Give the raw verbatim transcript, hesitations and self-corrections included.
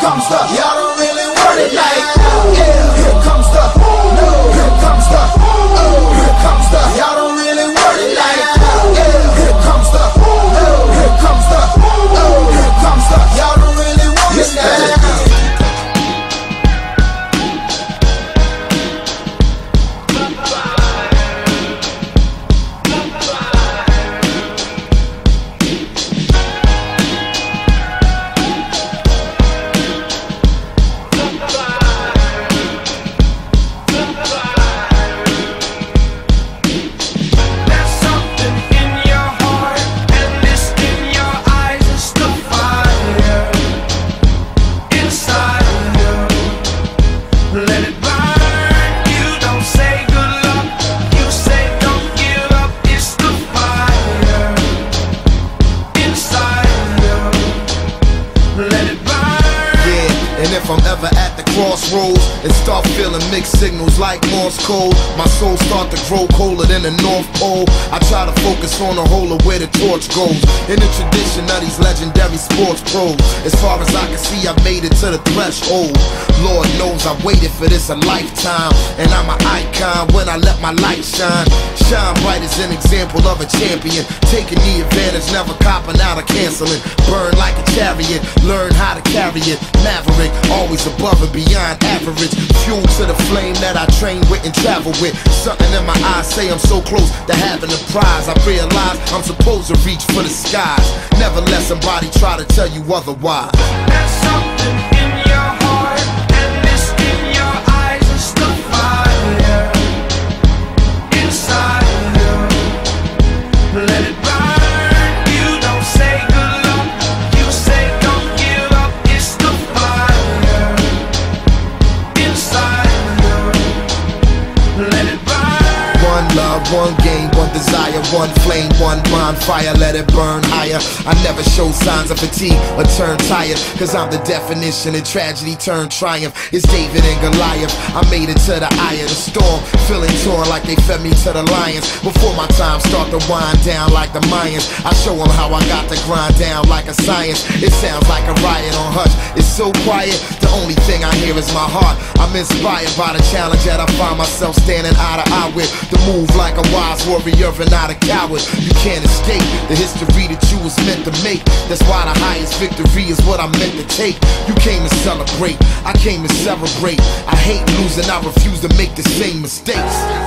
comes the, y'all don't really want it like, yeah. Here comes the, no. Here comes the, oh. Here comes the, y'all don't really want it like, yeah. Here comes the, no. Here comes the, oh. Here comes the, y'all don't really want it like. If I'm ever at the crossroads and start feeling mixed signals like Morse code, my soul start to grow colder than the North Pole. I try to focus on the whole of where the torch goes, in the tradition of these legendary sports pros. As far as I can see, I made it to the threshold. Lord knows I waited for this a lifetime, and I'm an icon when I let my light shine. Shine bright as an example of a champion, taking the advantage, never copping out or canceling. Burn like a chariot, learn how to carry it. Maverick, always above and beyond average. Fuel to the flame that I train with and travel with. Something in my eyes say I'm so close to having a prize. I realize I'm supposed to reach for the skies. Never let somebody try to tell you otherwise. There's something in your heart, and this in your eyes is the fire inside you. Let it burn. You don't say good luck, you say don't give up. It's the fire inside you. Let it burn. One love, one game, one desire, one flame, one bonfire, let it burn higher. I never show signs of fatigue or turn tired, cause I'm the definition of tragedy turned triumph. It's David and Goliath, I made it to the eye of the storm, feeling torn like they fed me to the lions. Before my time start to wind down like the Mayans, I show them how I got to grind down like a science. It sounds like a riot on hush, it's so quiet, the only thing I hear is my heart. I'm inspired by the challenge that I find myself standing eye to eye with. The move like a wise warrior and not a coward. You can't escape the history that you was meant to make. That's why the highest victory is what I'm meant to take. You came to celebrate, I came to celebrate. I hate losing, I refuse to make the same mistakes.